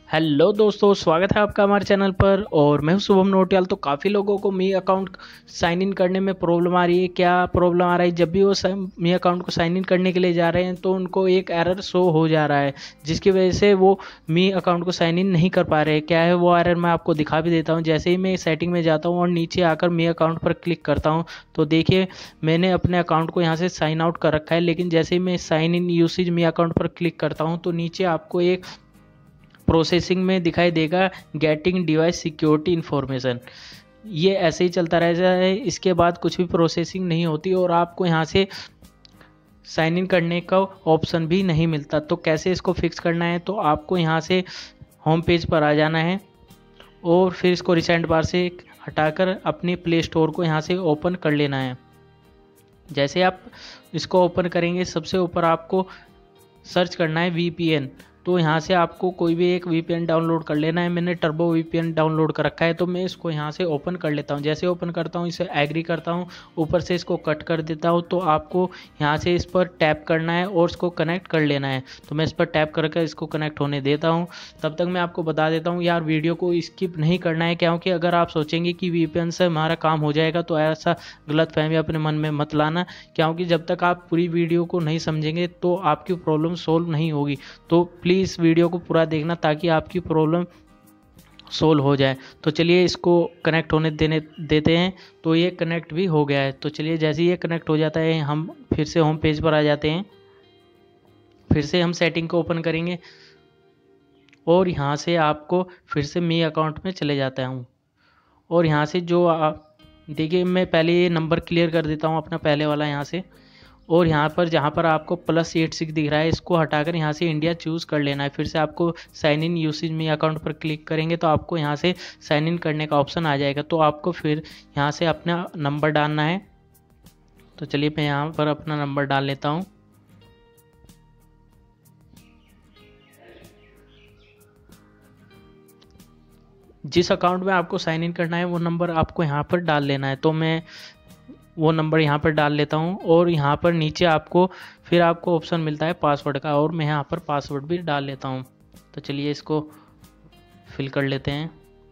Hello दोस्तों, स्वागत है आपका हमारे चैनल पर। और मैं हूं शुभम नोटियाल। तो काफ़ी लोगों को मी अकाउंट साइन इन करने में प्रॉब्लम आ रही है। क्या प्रॉब्लम आ रहा है? जब भी वो मी अकाउंट को साइन इन करने के लिए जा रहे हैं तो उनको एक एरर शो हो जा रहा है, जिसकी वजह से वो मी अकाउंट को साइन इन नहीं कर पा रहे हैं। क्या है वो एरर, मैं आपको दिखा भी देता हूँ। जैसे ही मैं सेटिंग में जाता हूँ और नीचे आकर मी अकाउंट पर क्लिक करता हूँ तो देखिए मैंने अपने अकाउंट को यहाँ से साइन आउट कर रखा है, लेकिन जैसे ही मैं sign in usage me account पर क्लिक करता हूँ तो नीचे आपको एक प्रोसेसिंग में दिखाई देगा गेटिंग डिवाइस सिक्योरिटी इन्फॉर्मेशन। ये ऐसे ही चलता रहता है, इसके बाद कुछ भी प्रोसेसिंग नहीं होती और आपको यहाँ से साइन इन करने का ऑप्शन भी नहीं मिलता। तो कैसे इसको फिक्स करना है? तो आपको यहाँ से होम पेज पर आ जाना है और फिर इसको रिसेंट बार से हटाकर अपने प्ले स्टोर को यहाँ से ओपन कर लेना है। जैसे आप इसको ओपन करेंगे सबसे ऊपर आपको सर्च करना है VPN। तो यहाँ से आपको कोई भी एक VPN डाउनलोड कर लेना है। मैंने टर्बो VPN डाउनलोड कर रखा है, तो मैं इसको यहाँ से ओपन कर लेता हूँ। जैसे ओपन करता हूँ इसे एग्री करता हूँ, ऊपर से इसको कट कर देता हूँ। तो आपको यहाँ से इस पर टैप करना है और इसको कनेक्ट कर लेना है। तो मैं इस पर टैप करके इसको कनेक्ट होने देता हूँ। तब तक मैं आपको बता देता हूँ यार, वीडियो को स्किप नहीं करना है, क्योंकि अगर आप सोचेंगे कि VPN से हमारा काम हो जाएगा तो ऐसा गलतफहमी अपने मन में मत लाना, क्योंकि जब तक आप पूरी वीडियो को नहीं समझेंगे तो आपकी प्रॉब्लम सोल्व नहीं होगी। तो प्लीज़ वीडियो को पूरा देखना ताकि आपकी प्रॉब्लम सोल्व हो जाए। तो चलिए इसको कनेक्ट होने देते हैं। तो ये कनेक्ट भी हो गया है। तो चलिए जैसे ये कनेक्ट हो जाता है हम फिर से होम पेज पर आ जाते हैं। फिर से हम सेटिंग को ओपन करेंगे और यहाँ से आपको फिर से मी अकाउंट में चले जाता हूँ। और यहाँ से जो देखिए मैं पहले ये नंबर क्लियर कर देता हूँ अपना पहले वाला यहाँ से। और यहाँ पर जहाँ पर आपको +86 दिख रहा है इसको हटाकर यहाँ से इंडिया चूज़ कर लेना है। फिर से आपको sign in usage me account पर क्लिक करेंगे तो आपको यहाँ से साइन इन करने का ऑप्शन आ जाएगा। तो आपको फिर यहाँ से अपना नंबर डालना है। तो चलिए मैं यहाँ पर अपना नंबर डाल लेता हूँ। जिस अकाउंट में आपको साइन इन करना है वो नंबर आपको यहाँ पर डाल लेना है। तो मैं वो नंबर यहाँ पर डाल लेता हूँ और यहाँ पर नीचे आपको फिर आपको ऑप्शन मिलता है पासवर्ड का, और मैं यहाँ पर पासवर्ड भी डाल लेता हूँ। तो चलिए इसको फिल कर लेते हैं।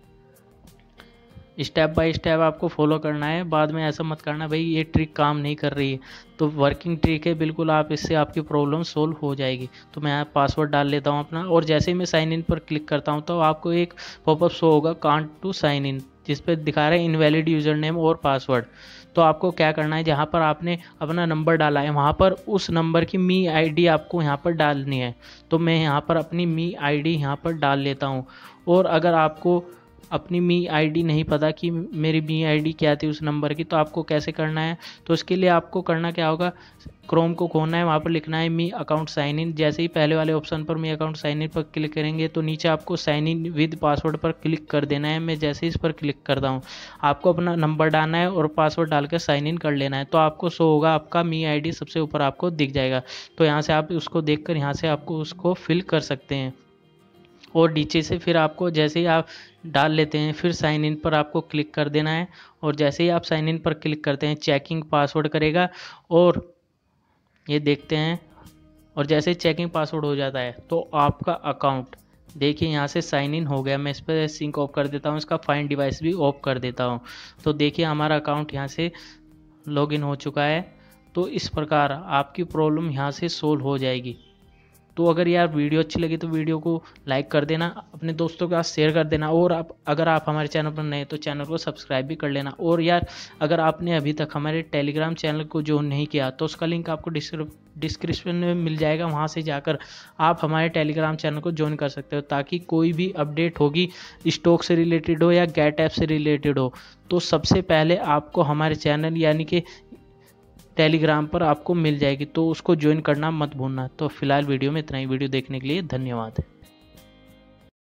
स्टेप बाय स्टेप आपको फॉलो करना है, बाद में ऐसा मत करना भाई ये ट्रिक काम नहीं कर रही है। तो वर्किंग ट्रिक है बिल्कुल, आप इससे आपकी प्रॉब्लम सोल्व हो जाएगी। तो मैं यहाँ पासवर्ड डाल लेता हूँ अपना, और जैसे ही मैं साइन इन पर क्लिक करता हूँ तो आपको एक पॉपअप शो होगा कांट टू साइन इन, जिस पर दिखा रहा है इनवैलिड यूज़र नेम और पासवर्ड। तो आपको क्या करना है, जहाँ पर आपने अपना नंबर डाला है वहाँ पर उस नंबर की मी ID आपको यहाँ पर डालनी है। तो मैं यहाँ पर अपनी मी ID यहाँ पर डाल लेता हूँ। और अगर आपको अपनी मी ID नहीं पता कि मेरी मी ID क्या थी उस नंबर की, तो आपको कैसे करना है? तो इसके लिए आपको करना क्या होगा, क्रोम को खोलना है, वहाँ पर लिखना है मी अकाउंट साइन इन। जैसे ही पहले वाले ऑप्शन पर मी अकाउंट साइन इन पर क्लिक करेंगे तो नीचे आपको साइन इन विद पासवर्ड पर क्लिक कर देना है। मैं जैसे ही इस पर क्लिक करता हूँ आपको अपना नंबर डालना है और पासवर्ड डालकर साइन इन कर लेना है। तो आपको शो होगा आपका मी ID सबसे ऊपर आपको दिख जाएगा। तो यहाँ से आप उसको देख कर यहाँ से आपको उसको फिल कर सकते हैं। और नीचे से फिर आपको जैसे ही आप डाल लेते हैं फिर साइन इन पर आपको क्लिक कर देना है। और जैसे ही आप साइन इन पर क्लिक करते हैं चेकिंग पासवर्ड करेगा और ये देखते हैं। और जैसे ही चेकिंग पासवर्ड हो जाता है तो आपका अकाउंट देखिए यहाँ से साइन इन हो गया। मैं इस पर सिंक ऑफ कर देता हूँ, इसका फाइंड डिवाइस भी ऑफ कर देता हूँ। तो देखिए हमारा अकाउंट यहाँ से लॉगिन हो चुका है। तो इस प्रकार आपकी प्रॉब्लम यहाँ से सोल्व हो जाएगी। तो अगर यार वीडियो अच्छी लगी तो वीडियो को लाइक कर देना, अपने दोस्तों के साथ शेयर कर देना, और अगर आप हमारे चैनल पर नए तो चैनल को सब्सक्राइब भी कर लेना। और यार अगर आपने अभी तक हमारे टेलीग्राम चैनल को ज्वाइन नहीं किया तो उसका लिंक आपको डिस्क्रिप्शन में मिल जाएगा, वहाँ से जाकर आप हमारे टेलीग्राम चैनल को ज्वाइन कर सकते हो, ताकि कोई भी अपडेट होगी स्टॉक से रिलेटेड हो या गेट ऐप से रिलेटेड हो तो सबसे पहले आपको हमारे चैनल यानी कि टेलीग्राम पर आपको मिल जाएगी। तो उसको ज्वाइन करना मत भूलना। तो फिलहाल वीडियो में इतना ही। वीडियो देखने के लिए धन्यवाद।